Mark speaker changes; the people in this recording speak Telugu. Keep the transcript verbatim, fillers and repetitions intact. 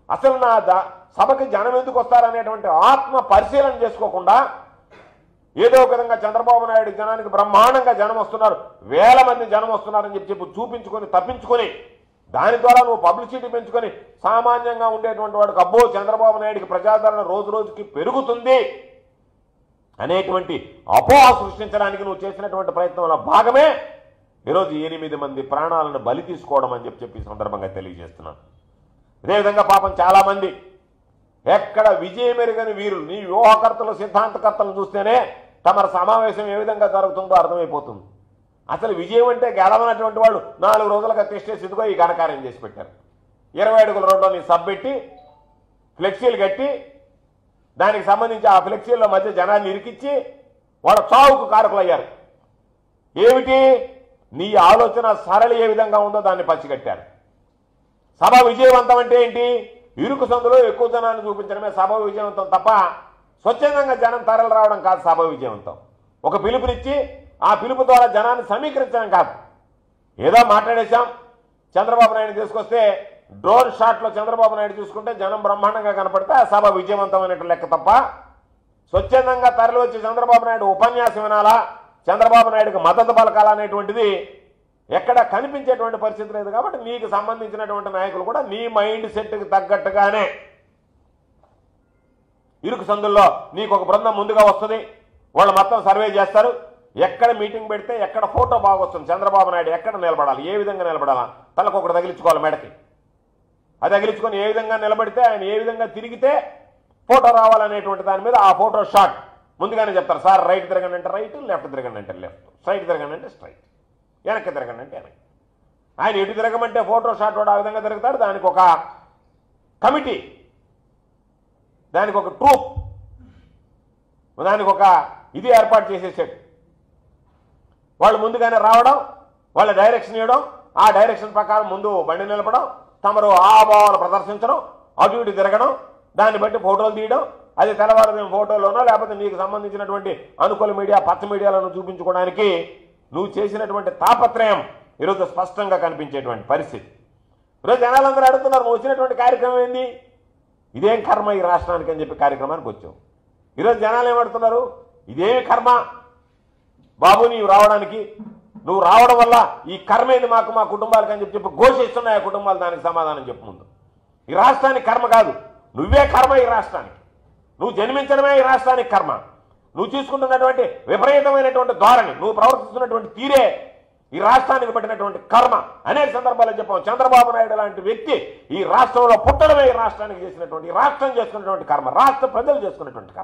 Speaker 1: అసలు నా సభకి జనం ఎందుకు వస్తారనేటువంటి ఆత్మ పరిశీలన చేసుకోకుండా ఏదో ఒక విధంగా చంద్రబాబు నాయుడు జనానికి బ్రహ్మాండంగా జనం వస్తున్నారు, వేల మంది జనం వస్తున్నారని చెప్పి చెప్పి చూపించుకొని తప్పించుకొని దాని ద్వారా నువ్వు పబ్లిసిటీ పెంచుకొని సామాన్యంగా ఉండేటువంటి వాడికి అబ్బో చంద్రబాబు నాయుడికి ప్రజాదరణ రోజు రోజుకి పెరుగుతుంది అనేటువంటి అపోహ సృష్టించడానికి నువ్వు చేసినటువంటి ప్రయత్నంలో భాగమే ఈరోజు ఎనిమిది మంది ప్రాణాలను బలి తీసుకోవడం అని చెప్పి చెప్పి సందర్భంగా తెలియజేస్తున్నాను. అదేవిధంగా పాపం చాలామంది ఎక్కడ విజయమెరుగని వీరులు నీ వ్యూహకర్తలు సిద్ధాంతకర్తలు చూస్తేనే తమ సమావేశం ఏ విధంగా జరుగుతుందో అర్థమైపోతుంది. అసలు విజయం అంటే గెలవనటువంటి వాళ్ళు నాలుగు రోజులుగా తిష్టేసి ఇదిగో ఈ ఘనకార్యం చేసి పెట్టారు. ఇరవై అడుగుల రోడ్లో నీ సబ్ పెట్టి ఫ్లెక్సీలు కట్టి దానికి సంబంధించి ఆ ఫ్లెక్సీల మధ్య జనాన్ని ఇరికిచ్చి వాళ్ళ చావుకు కారకులయ్యారు. ఏమిటి నీ ఆలోచన సరళి ఏ విధంగా ఉందో దాన్ని పచ్చిగట్టారు. సభ విజయవంతం అంటే ఏంటి? ఇరుకు సందులో ఎక్కువ జనాన్ని చూపించడమే సభ విజయవంతం తప్ప స్వచ్ఛందంగా జనం తరలి రావడం కాదు సభ విజయవంతం. ఒక పిలుపునిచ్చి ఆ పిలుపు ద్వారా జనాన్ని సమీకరించడం కాదు. ఏదో మాట్లాడేశాం, చంద్రబాబు నాయుడు తీసుకొస్తే డ్రోన్ షాట్లో చంద్రబాబు నాయుడు చూసుకుంటే జనం బ్రహ్మాండంగా కనపడితే ఆ సభ విజయవంతమైనట్టు లెక్క తప్ప స్వచ్ఛందంగా తరలి వచ్చి చంద్రబాబు నాయుడు ఉపన్యాసం వినాలా, చంద్రబాబు నాయుడుకి మద్దతు పలకాలనేటువంటిది ఎక్కడ కనిపించేటువంటి పరిస్థితి లేదు. కాబట్టి నీకు సంబంధించినటువంటి నాయకులు కూడా నీ మైండ్ సెట్కి తగ్గట్టుగానే ఇరుకు సందుల్లో నీకు ఒక బృందం ముందుగా వస్తుంది, వాళ్ళు మొత్తం సర్వే చేస్తారు. ఎక్కడ మీటింగ్ పెడితే ఎక్కడ ఫోటో బాగా వస్తుంది, చంద్రబాబు నాయుడు ఎక్కడ నిలబడాలి, ఏ విధంగా నిలబడాలా, తలకు ఒకటి తగిలించుకోవాలి మెడకి, అది తగిలించుకొని ఏ విధంగా నిలబడితే ఆయన ఏ విధంగా తిరిగితే ఫోటో రావాలనేటువంటి దాని మీద ఆ ఫోటో షాట్ ముందుగానే చెప్తారు. సార్ రైట్ తిరగండి అంటే రైట్, లెఫ్ట్ తిరగండి అంటే లెఫ్ట్, స్ట్రైట్ తిరగండి అంటే స్ట్రైట్, వెనక్కి తిరగండి అంటే వెనక్కి. ఆయన ఎటు తిరగమంటే ఫోటో షాట్ కూడా ఆ విధంగా తిరుగుతాడు. దానికి ఒక కమిటీ, దానికి ఒక ట్రూప్, దానికి ఒక ఇది ఏర్పాటు చేసేసాడు. వాళ్ళు ముందుగానే రావడం, వాళ్ళ డైరెక్షన్ ఇవ్వడం, ఆ డైరెక్షన్ ప్రకారం ముందు బండి నిలపడం, తమరు ఆభావాలు ప్రదర్శించడం, అటు ఇటు తిరగడం, దాన్ని బట్టి ఫోటోలు తీయడం, అది తెల్లవారుదేం ఫోటోలోనో లేకపోతే నీకు సంబంధించినటువంటి అనుకూల మీడియా పచ్చ మీడియాలను చూపించుకోవడానికి నువ్వు చేసినటువంటి తాపత్రయం ఈరోజు స్పష్టంగా కనిపించేటువంటి పరిస్థితి. ఈరోజు జనాలందరూ అడుగుతున్నారు, నువ్వు వచ్చినటువంటి కార్యక్రమం ఏంది, ఇదేం కర్మ ఈ రాష్ట్రానికి అని చెప్పి కార్యక్రమానికి వచ్చావు. ఈరోజు జనాలు ఏమడుతున్నారు, ఇదేమి కర్మ బాబు నీవు రావడానికి, నువ్వు రావడం వల్ల ఈ కర్మ ఏది మాకు మా కుటుంబాలకు అని చెప్పి చెప్పి ఘోషిస్తున్నాయి ఆ కుటుంబాలు. దానికి సమాధానం చెప్పు ముందు. ఈ రాష్ట్రానికి కర్మ కాదు, నువ్వే కర్మ ఈ రాష్ట్రానికి. నువ్వు జన్మించడమే ఈ రాష్ట్రానికి కర్మ. నువ్వు తీసుకుంటున్నటువంటి విపరీతమైనటువంటి ధోరణి, నువ్వు ప్రవర్తిస్తున్నటువంటి తీరే ఈ రాష్ట్రానికి పట్టినటువంటి కర్మ అనేక సందర్భాల్లో చెప్పాం. చంద్రబాబు నాయుడు లాంటి వ్యక్తి ఈ రాష్ట్రంలో పుట్టడమే ఈ రాష్ట్రానికి చేసినటువంటి, ఈ రాష్ట్రం చేసుకున్నటువంటి కర్మ, రాష్ట్ర ప్రజలు చేసుకున్నటువంటి కర్మ.